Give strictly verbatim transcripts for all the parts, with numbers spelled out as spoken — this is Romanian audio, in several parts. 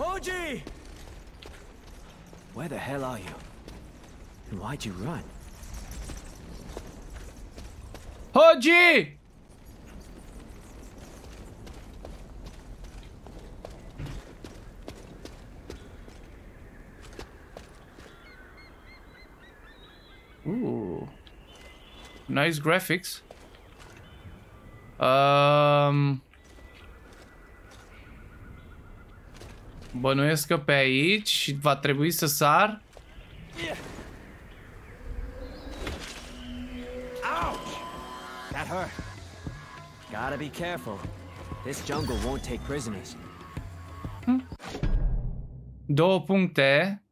Hoji! Where the hell are you? And why'd you run? Hoji! Ooh. Nice graphics. Um... Bănuiesc că pe aici va trebui să sar. Ouch! That hurt. Gotta be careful. This jungle won't take prisoners. Hm. Două puncte.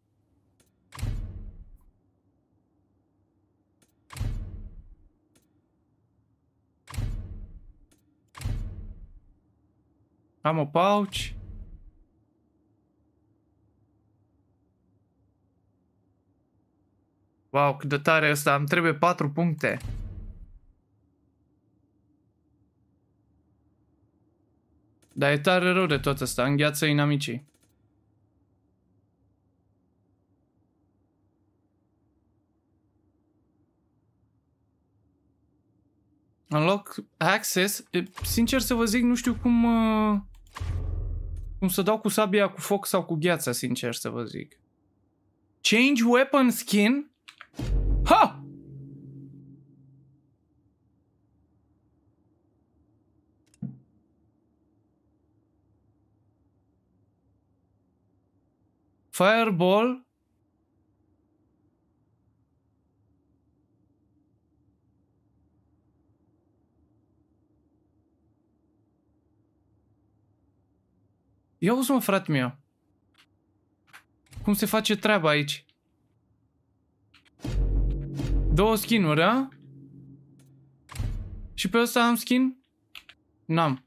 Am o pouch. Wow, cât de tare ăsta. Îmi trebuie patru puncte. Dar e tare rău de tot ăsta. Îngheață inamicii. Unlock access. Sincer să vă zic, nu știu cum... Uh, cum să dau cu sabia cu foc sau cu gheața, sincer să vă zic. Change weapon skin? Ha! Fireball. Ia uzi, mă, frate meu. Cum se face treaba aici? Două skin-uri, a? Și pe ăsta am skin? N-am.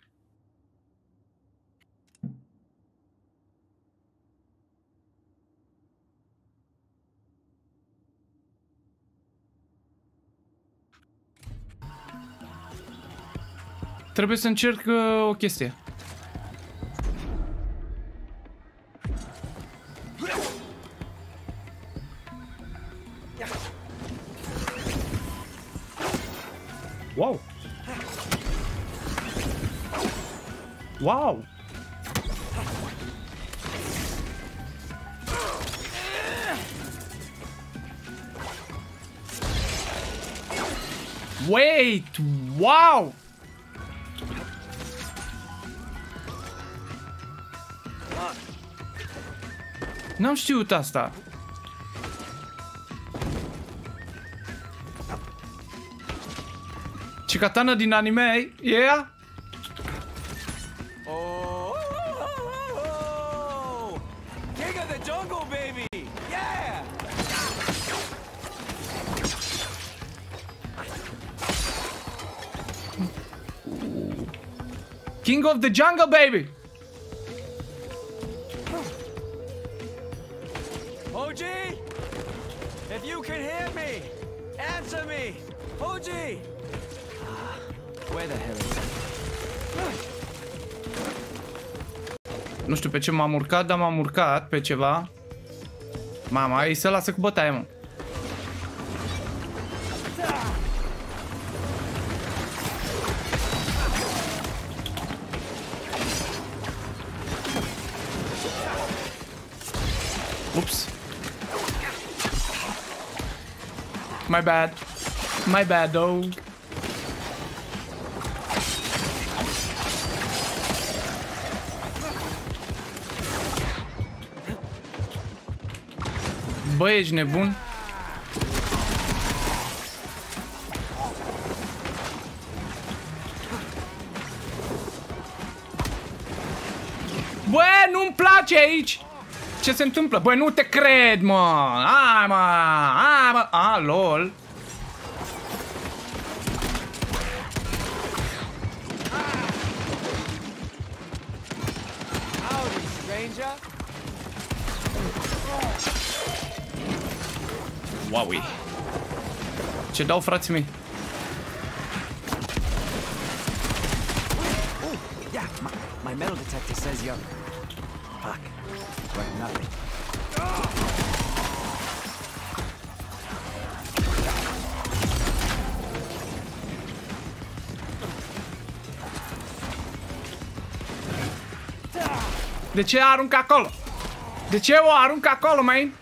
Trebuie să încerc uh, o chestie. Wow! Wow! Wait! Wow! N-am știut asta. Ce katana din anime, yeah? Oh, King of the jungle, baby! Yeah! King of the jungle, baby! Hoji! If you can hear me, answer me! Hoji! Where the hell is he? Nu știu pe ce m-am urcat, dar m-am urcat pe ceva. Mama, ei se lasă cu bătaie, mă. Ups. My bad. My bad, dog. Bă, ești nebun? Bă, nu-mi place aici! Ce se întâmplă? Bă, nu te cred, mă! Hai, mă! Hai, mă! A, lol! Howdy, stranger! Wowie! Ce dau, frații mei? Yeah, my, my metal detector says you're... Fuck. like nothing. De ce aruncă acolo? De ce o aruncă acolo, man?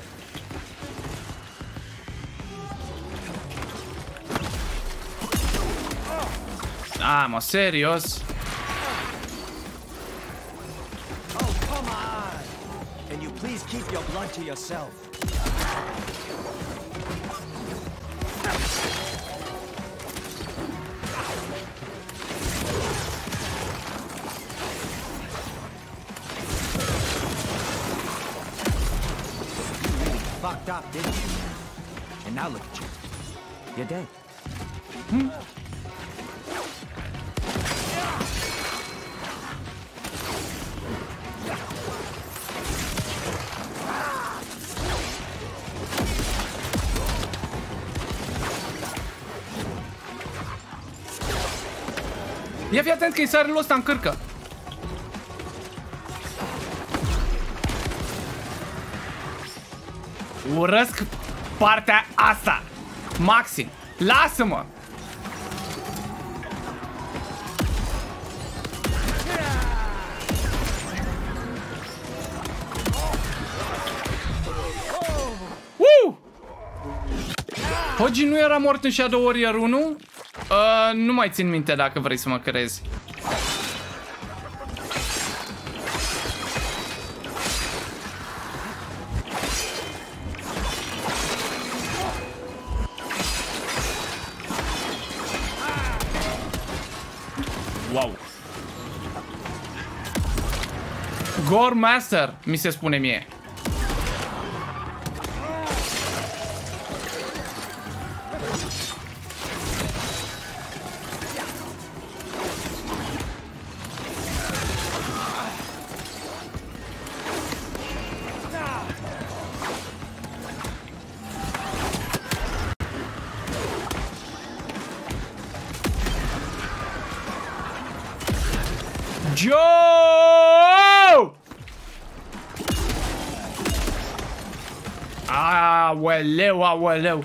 Ah, mă, serios? Oh, come on! Can you please keep your blood to yourself? Fucked up, didn't you? And now look at you. You're dead. Hmm? Ia fi atent că îi sare ăsta în cârcă. Urăsc partea asta. Maxim. Lasă-mă. Uh! Hogi nu era mort în Shadow Warrior unu? Uh, nu mai țin minte dacă vrei să mă crezi. Wow. Gore Master, mi se spune mie. Joe! Aoleu, aoleu.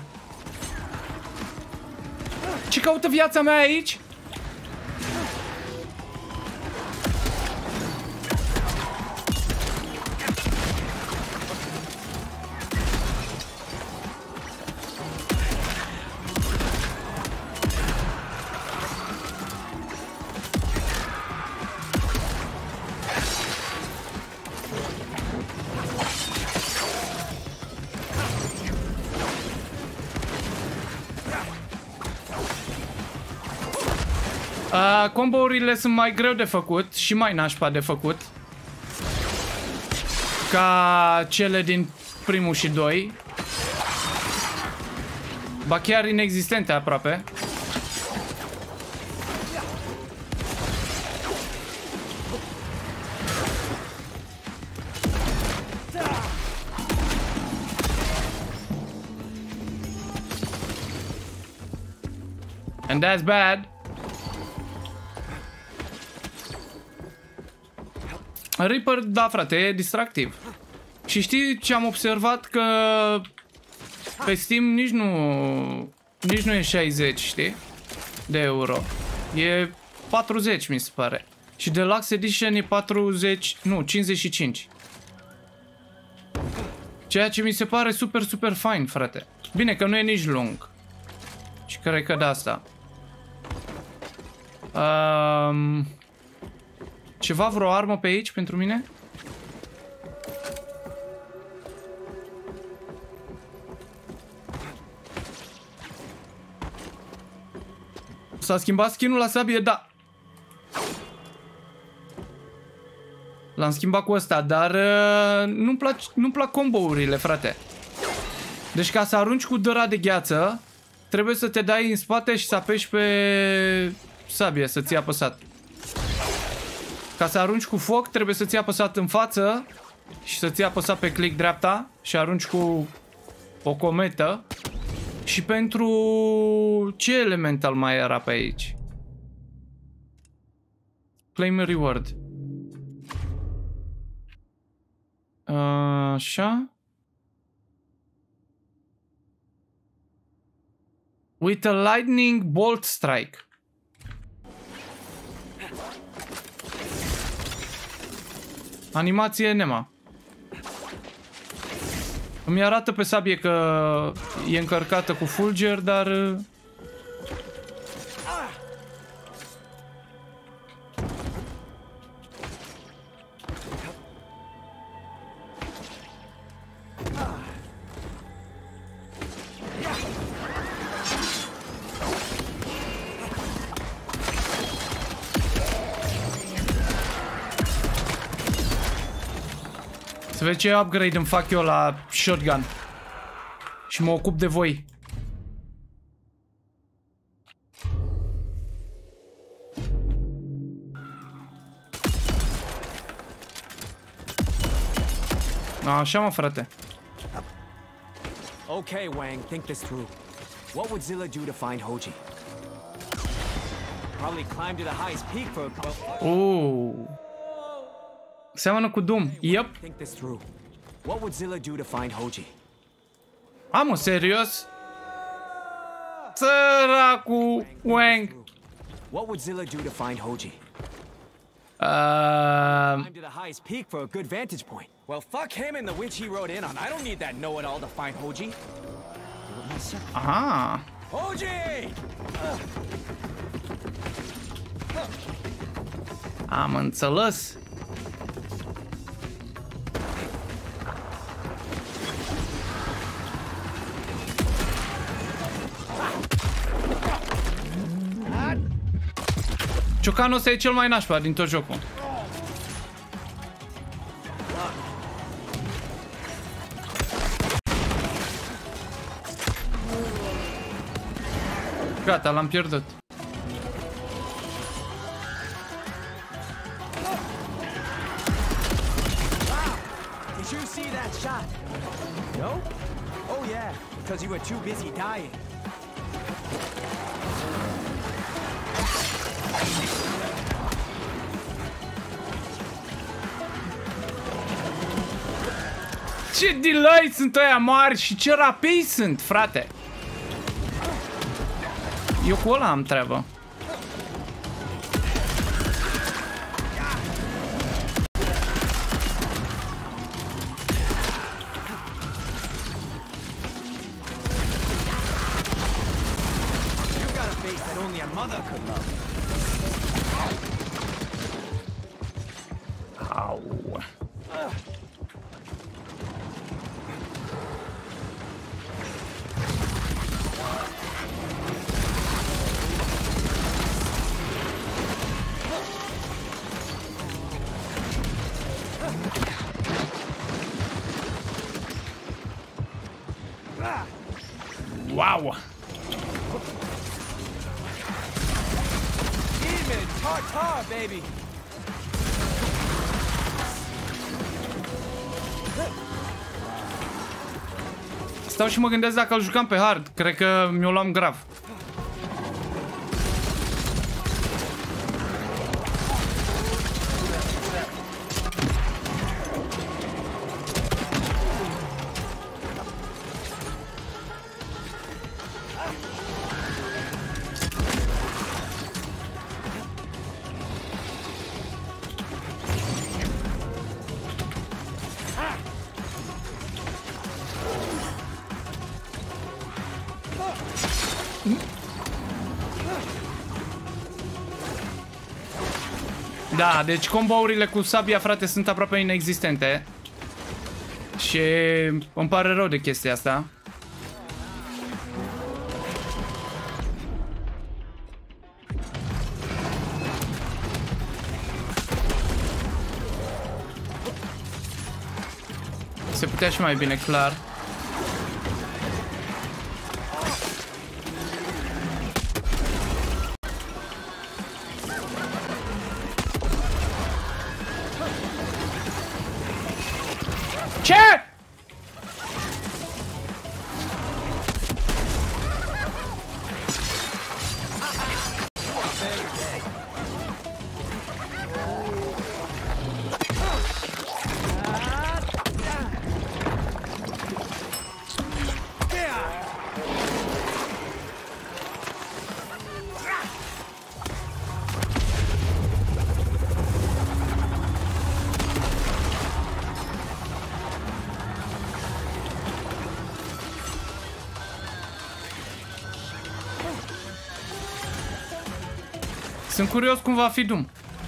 Ce caută viața mea aici? Uh, combo-urile sunt mai greu de făcut și mai nașpa de făcut ca cele din primul și doi. Ba chiar inexistente aproape. And that's bad. Reaper, da frate, e distractiv. Și știi ce am observat? Că pe Steam nici nu nici nu e șaizeci, știi? De euro. E patruzeci, mi se pare. Și Deluxe Edition e patruzeci, nu, cincizeci și cinci. Ceea ce mi se pare super, super fine, frate. Bine că nu e nici lung. Și cred că de asta. Um... Ceva, vreo armă pe aici pentru mine? S-a schimbat skin-ul la sabie? Da. L-am schimbat cu ăsta, dar uh, nu-mi plac, nu-mi plac combo-urile, frate. Deci ca să arunci cu dăra de gheață, trebuie să te dai în spate și să apeși pe sabie, să ții apăsat. Ca să arunci cu foc, trebuie să ții apăsat în față și să ții apăsat pe click dreapta și arunci cu o cometă. Și pentru ce elemental mai era pe aici? Claim a reward. Uh, așa. With a lightning bolt strike. Animație Nema. Îmi arată pe sabie că e încărcată cu fulger, dar... Să vezi ce upgrade îmi fac eu la shotgun. Și mă ocup de voi. Așa, mă, frate. Okay, Wang, think this through. What would Zilla do to find Hoji? Probably climb to the highest peak for a couple. Oh. Seamănă cu Doom. Yep. Think this through. What would Zilla do to find Hoji? Am, serios? Săracu Wang. What would Zilla do to find Hoji? Uh, Climb to the highest peak for a good vantage point. Well, fuck him and the witch he rode in on. I don't need that know-it-all to find Hoji. aha. Hoji! Am înțeles. Ciocanul ăsta e cel mai nașpa din tot jocul. Gata, l-am pierdut. Did you see that shot? No? Oh yeah, because you were too busy dying. Ce delay sunt ăia mari și ce rapidi sunt, frate. Eu cu ăla am treabă. Au. Wow. Demon tartar, baby. Stau și mă gândesc dacă îl jucam pe hard. Cred că mi-o luam grav. Da, deci combourile cu sabia, frate, sunt aproape inexistente. Și îmi pare rău de chestia asta. Se putea și mai bine, clar. Ce? Sunt curios cum va fi Doom.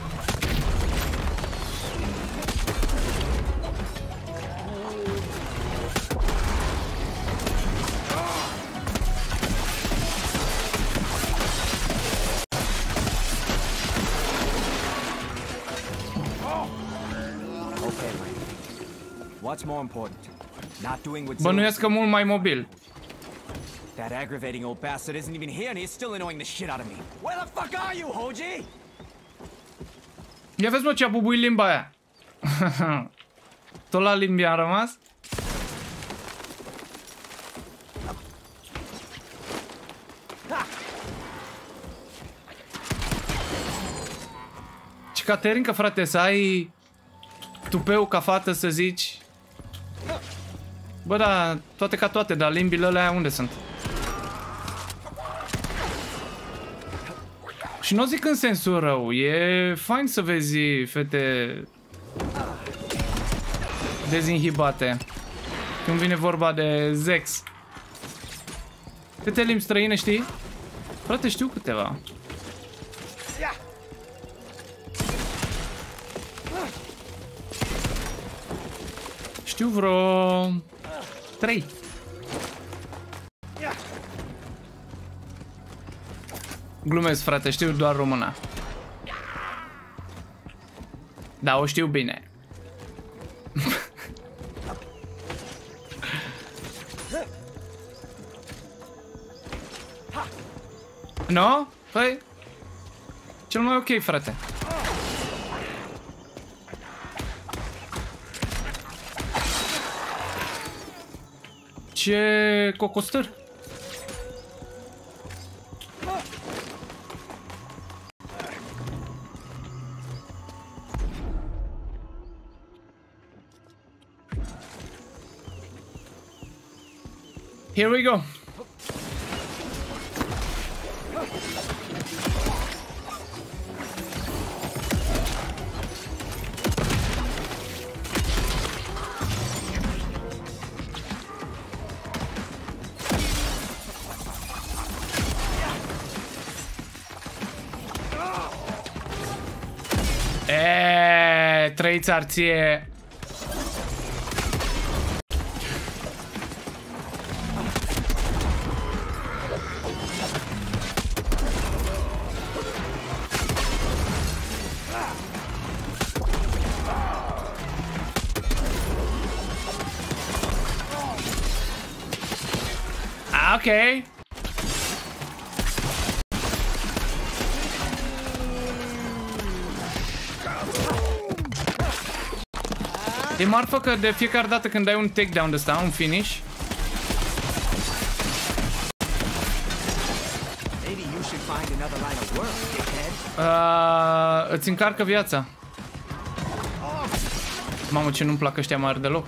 What's more important? Not doing what's Bănuiesc că mult mai mobil. That aggravating old bastard isn't even here and he's still annoying the shit out of me. Where the fuck are you, Hoji? Ia vezi, mă, ce-a bubuit limba aia. Tot la limbi am rămas? Și Caterinca, frate, să ai tupeu ca fată să zici. Bă, da, toate ca toate, dar limbile alea unde sunt? Și nu o zic în sensul rău, e fain să vezi fete dezinhibate când vine vorba de sex. Câte limbi străine știi? Frate, știu câteva. Știu vreo trei. Glumesc, frate, știu doar româna. Da, o știu bine. No? Păi, cel mai ok, frate. Ce cocostăr. Here we go. Eee, trăiți arție. Okay. E marfă că de fiecare dată când ai un takedown de ăsta, un finish, uh, îți încarcă viața. Mamă, ce nu-mi plac ăștia mari deloc.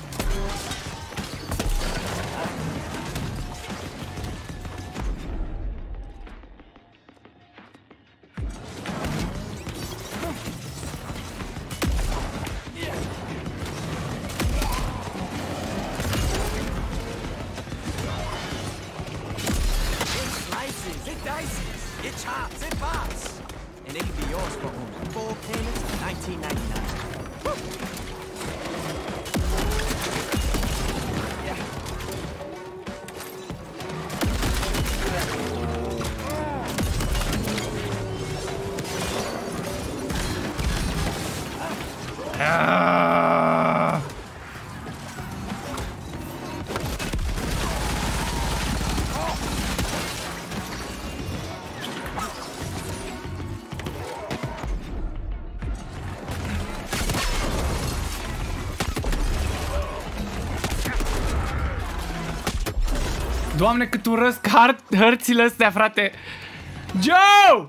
Doamne, cât urăsc hărțile astea, frate! Joe!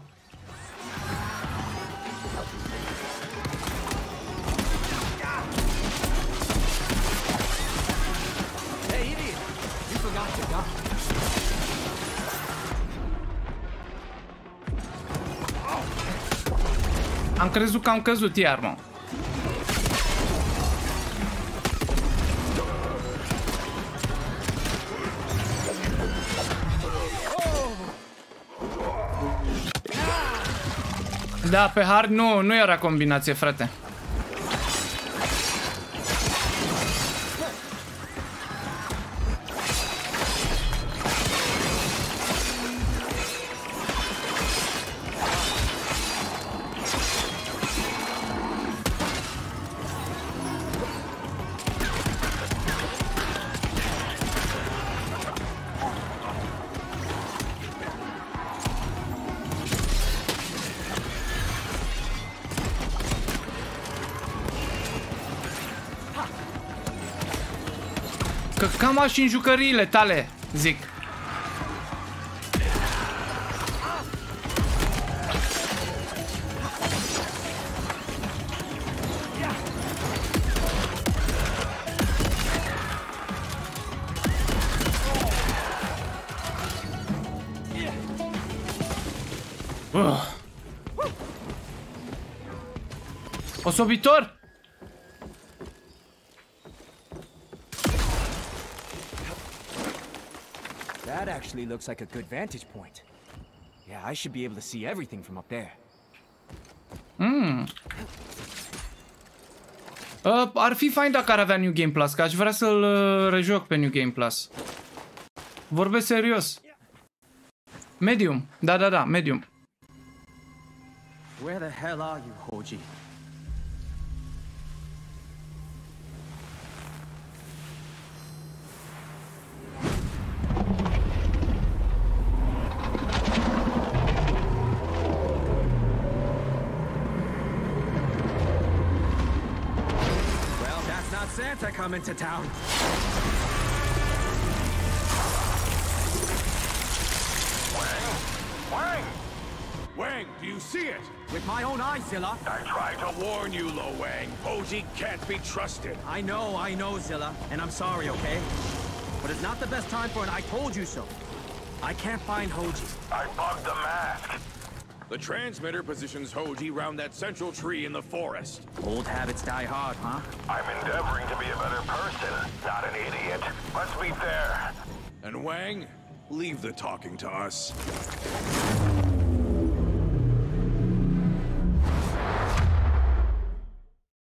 Am crezut că am căzut iar, mă. Da, pe hard nu, nu era combinație, frate. Că cam așa în jucăriile tale, zic. Uh. Osobitor? That actually looks like a good vantage point. Yeah, I should be able to see everything from up there. Mm. Uh, ar fi fain dacă ar avea New Game Plus, că aș vrea să-l uh, rejoc pe New Game Plus. Vorbesc serios. Medium. Da, da, da, medium. Where the hell are you, Hoji? Santa coming to town. Wang! Wang! Wang, do you see it? With my own eyes, Zilla. I tried to warn you, Lo Wang. Hoji can't be trusted. I know, I know, Zilla, and I'm sorry, okay? But it's not the best time for an I told you so. I can't find Hoji. I bugged the mask. The transmitter positions Hoji round that central tree in the forest. Old habits die hard, huh? I'm endeavoring to be a better person, not an idiot. Let's meet there. And Wang, leave the talking to us.